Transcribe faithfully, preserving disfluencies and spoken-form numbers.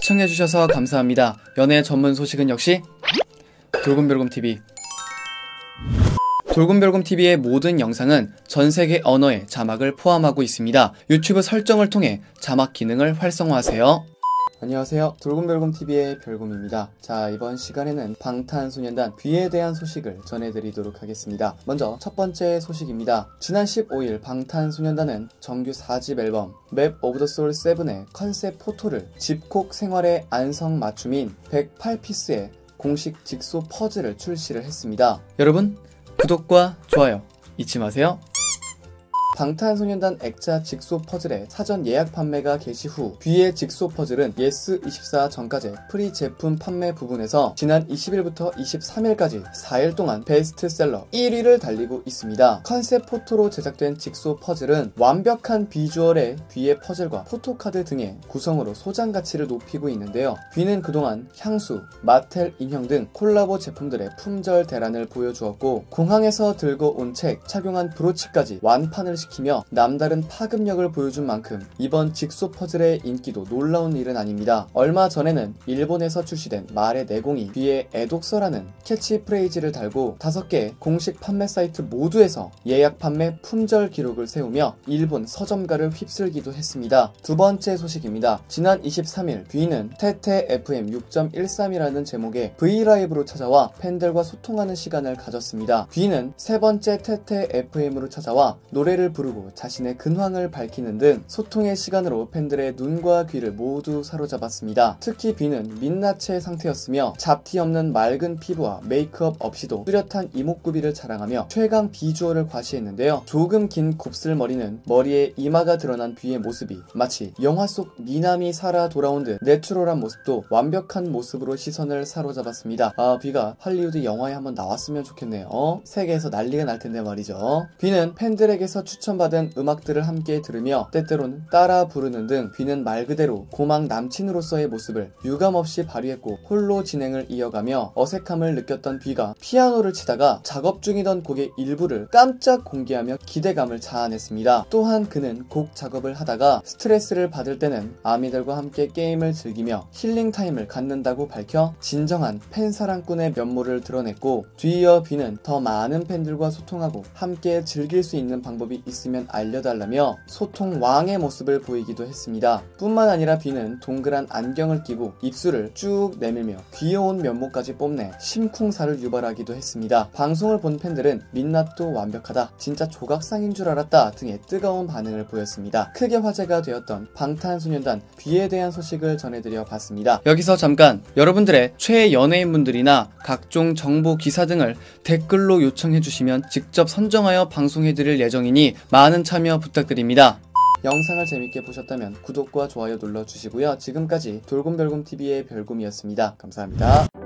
시청해주셔서 감사합니다. 연애 전문 소식은 역시 돌곰별곰티비. 돌곰별곰티비의 모든 영상은 전세계 언어의 자막을 포함하고 있습니다. 유튜브 설정을 통해 자막 기능을 활성화하세요. 안녕하세요, 돌곰별곰티비의 별곰입니다. 자, 이번 시간에는 방탄소년단 뷔에 대한 소식을 전해드리도록 하겠습니다. 먼저 첫 번째 소식입니다. 지난 십오일 방탄소년단은 정규 사집 앨범 맵 오브 더 소울 세븐의 컨셉 포토를 집콕 생활의 안성맞춤인 백팔 피스의 공식 직소 퍼즐을 출시를 했습니다. 여러분, 구독과 좋아요 잊지 마세요. 방탄소년단 액자 직소 퍼즐의 사전 예약 판매가 개시 후 뷔의 직소 퍼즐은 예스 이십사 전까지 프리 제품 판매 부분에서 지난 이십일부터 이십삼일까지 사일 동안 베스트셀러 일 위를 달리고 있습니다. 컨셉 포토로 제작된 직소 퍼즐은 완벽한 비주얼의 뷔의 퍼즐과 포토카드 등의 구성으로 소장 가치를 높이고 있는데요. 뷔는 그동안 향수, 마텔 인형 등 콜라보 제품들의 품절 대란을 보여주었고, 공항에서 들고 온 책, 착용한 브로치까지 완판을 시키며 남다른 파급력을 보여준 만큼 이번 직소 퍼즐의 인기도 놀라운 일은 아닙니다. 얼마 전에는 일본에서 출시된 말의 내공이 뷔의 애독서라는 캐치프레이즈를 달고 다섯 개 공식 판매 사이트 모두에서 예약 판매 품절 기록을 세우며 일본 서점가를 휩쓸기도 했습니다. 두 번째 소식입니다. 지난 이십삼일 뷔는 테테 에프엠 육 점 일삼이라는 제목의 브이라이브로 찾아와 팬들과 소통하는 시간을 가졌습니다. 뷔는 세 번째 테테 에프엠으로 찾아와 노래를 부르고 자신의 근황을 밝히는 등 소통의 시간으로 팬들의 눈과 귀를 모두 사로잡았습니다. 특히 뷔는 민낯의 상태였으며 잡티 없는 맑은 피부와 메이크업 없이도 뚜렷한 이목구비를 자랑하며 최강 비주얼을 과시했는데요. 조금 긴 곱슬머리는 머리에 이마가 드러난 뷔의 모습이 마치 영화 속 미남이 살아 돌아온 듯 내추럴한 모습도 완벽한 모습으로 시선을 사로잡았습니다. 아, 뷔가 할리우드 영화에 한번 나왔으면 좋겠네요. 어? 세계에서 난리가 날 텐데 말이죠. 뷔는 팬들에게서 추천받은 음악들을 함께 들으며 때때로는 따라 부르는 등 뷔는 말 그대로 고막 남친으로서의 모습을 유감없이 발휘했고, 홀로 진행을 이어가며 어색함을 느꼈던 뷔가 피아노를 치다가 작업 중이던 곡의 일부를 깜짝 공개하며 기대감을 자아냈습니다. 또한 그는 곡 작업을 하다가 스트레스를 받을 때는 아미들과 함께 게임을 즐기며 힐링 타임을 갖는다고 밝혀 진정한 팬 사랑꾼의 면모를 드러냈고, 뒤이어 뷔는 더 많은 팬들과 소통하고 함께 즐길 수 있는 방법이 있으면 알려달라며 소통 왕의 모습을 보이기도 했습니다. 뿐만 아니라 뷔는 동그란 안경을 끼고 입술을 쭉 내밀며 귀여운 면모까지 뽐내 심쿵사를 유발하기도 했습니다. 방송을 본 팬들은 민낯도 완벽하다, 진짜 조각상인 줄 알았다 등의 뜨거운 반응을 보였습니다. 크게 화제가 되었던 방탄소년단 뷔에 대한 소식을 전해드려 봤습니다. 여기서 잠깐 여러분들의 최애 연예인분들이나 각종 정보 기사 등을 댓글로 요청해주시면 직접 선정하여 방송해드릴 예정이니 많은 참여 부탁드립니다. 영상을 재밌게 보셨다면 구독과 좋아요 눌러주시고요. 지금까지 돌곰별곰티비의 별곰이었습니다. 감사합니다.